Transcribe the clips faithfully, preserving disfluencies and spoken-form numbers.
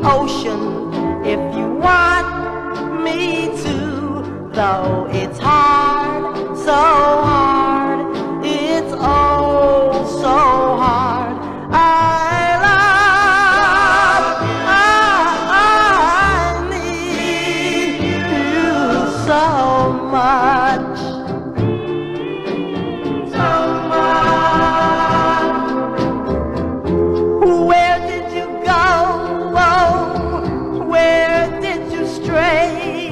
ocean if you want me to. Though it's hard, so hard, it's oh so hard. I love, I, I need you so much, so much. Where did you go? Oh, where did you stray?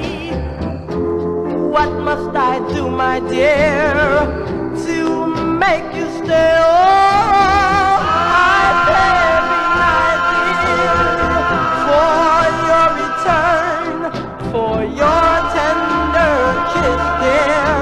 What must I do, my dear, to make you stay? Oh, I beg my dear, for your return, for your tender kiss, dear.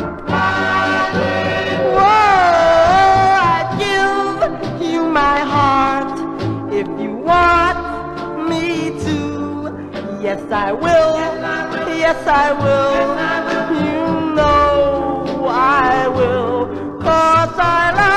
Whoa, I'd give you my heart if you want me to. Yes, I will. Yes, I will. You know I will, 'cause I love